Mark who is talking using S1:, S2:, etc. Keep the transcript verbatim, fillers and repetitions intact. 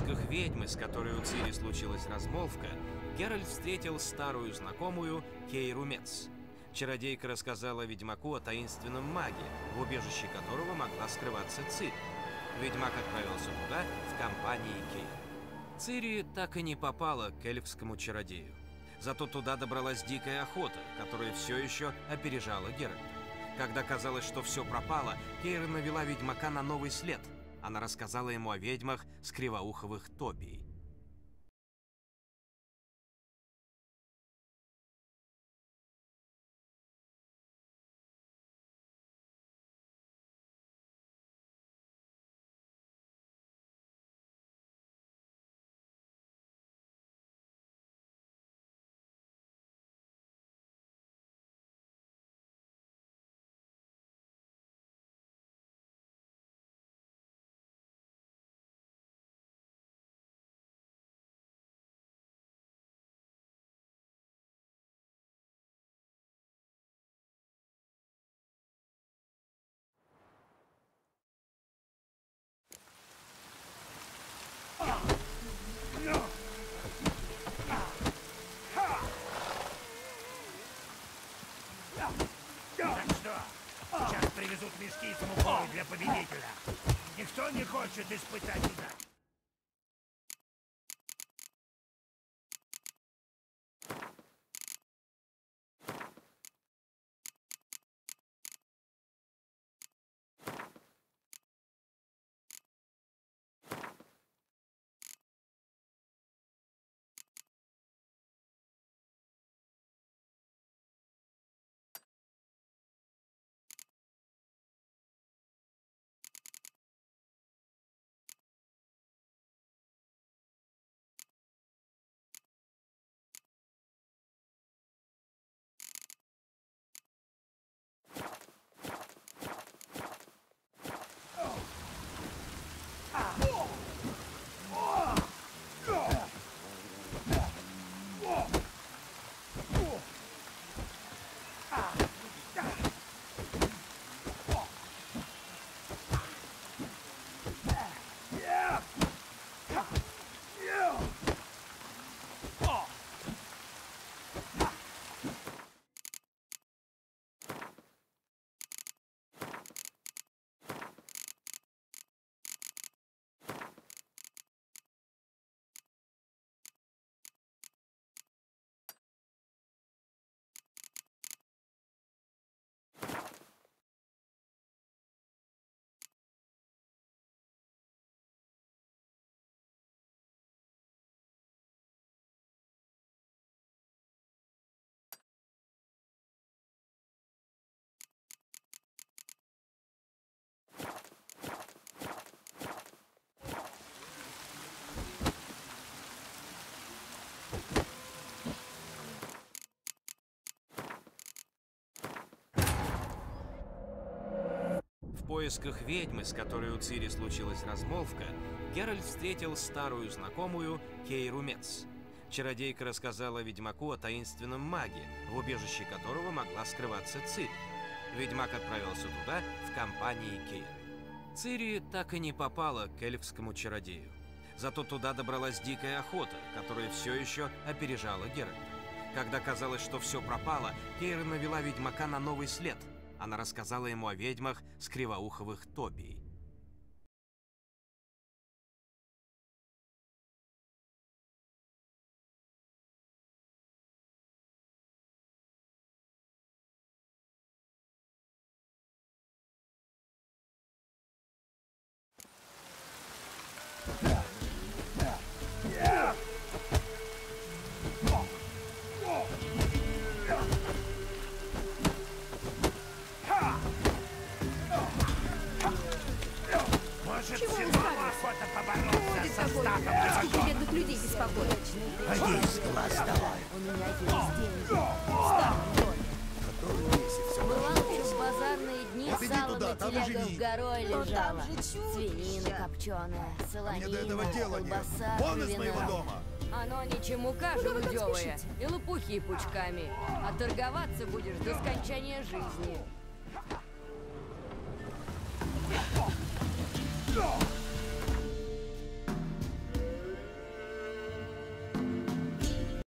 S1: поисках ведьмы, с которой у Цири случилась размолвка, Геральт встретил старую знакомую Кейру Мец. Чародейка рассказала ведьмаку о таинственном маге, в убежище которого могла скрываться Цири. Ведьмак отправился туда в компании Кейры. Цири так и не попала к эльфскому чародею. Зато туда добралась дикая охота, которая все еще опережала Геральта. Когда казалось, что все пропало, Кейра навела ведьмака на новый след. Она рассказала ему о ведьмах с кривоуховых Тобий.
S2: Сейчас привезут мешки с мукой для победителя. Никто не хочет испытать удачу.
S1: В поисках ведьмы, с которой у Цири случилась размолвка, Геральт встретил старую знакомую Кейру Мец. Чародейка рассказала ведьмаку о таинственном маге, в убежище которого могла скрываться Цири. Ведьмак отправился туда в компании Кейры. Цири так и не попала к эльфскому чародею. Зато туда добралась дикая охота, которая все еще опережала Геральта. Когда казалось, что все пропало, Кейра навела ведьмака на новый след. Она рассказала ему о ведьмах с кривоуховых Тобий.
S2: Может, седьмого охота побороться со стадом
S3: Сколько бедных людей беспокоит.
S2: А есть глаз давай.
S3: У меня есть деньги. В старом доме. Была еще в базарные дни,
S4: Вот иди
S3: сало
S4: туда,
S3: на
S4: там и
S3: телегах
S4: жени.
S3: горой
S5: Но
S3: лежало.
S5: там же чудища.
S3: Свинина копченая, солонина,
S4: Мне до этого дела нет.
S3: колбаса,
S4: Вон из моего
S3: кровяная.
S4: дома!
S6: Оно ничему желудевое и лопухи пучками. А торговаться будешь до скончания жизни.
S2: Go!